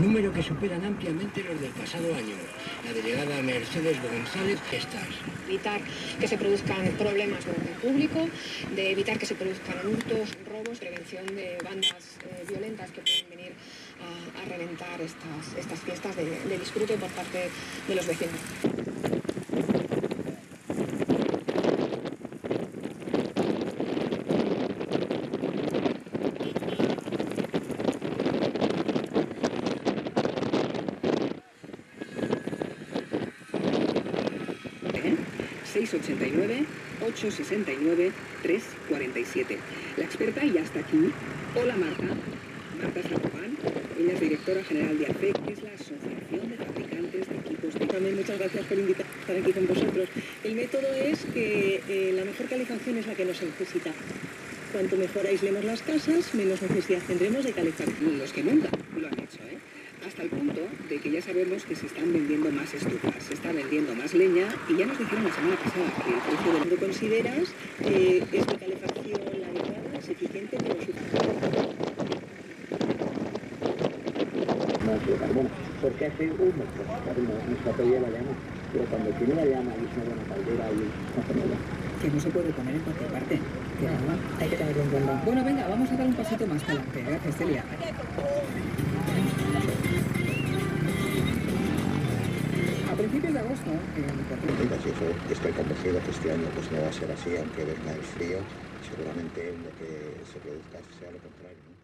número que superan ampliamente los del pasado año. La delegada Mercedes González, evitar que se produzcan problemas de orden público, de evitar que se produzcan hurtos, robos, prevención de bandas violentas que pueden venir a reventar estas fiestas de disfrute por parte de los vecinos. ¿Eh? 689 869 347. La experta ya está aquí. Hola Marta. Marta Sarrobán. Ella es directora general de AFEC, que es la Asociación de Fabricantes de Equipos. También muchas gracias por invitarme a estar aquí con vosotros. El método es que la mejor calefacción es la que no se necesita. Cuanto mejor aislemos las casas, menos necesidad tendremos de calefacción. Los que nunca lo han hecho, ¿eh? Hasta el punto de que ya sabemos que se están vendiendo más estufas, se está vendiendo más leña, y ya nos dijeron la semana pasada que el precio del mundo consideras es de calefacción la adecuada, es eficiente, pero su de carbono, porque hace humo, no se apoya la llama, pero cuando tiene la llama y es una buena caldera y una cenolla. que no se puede poner en cualquier parte. Que hay que tenerlo en cuenta. Bueno, venga, vamos a dar un pasito más para adelante. Gracias, Celia. A principios de agosto, Mira, si eso estoy convencido que este año pues no va a ser así, aunque venga el frío, seguramente lo que se produzca sea lo contrario, ¿no?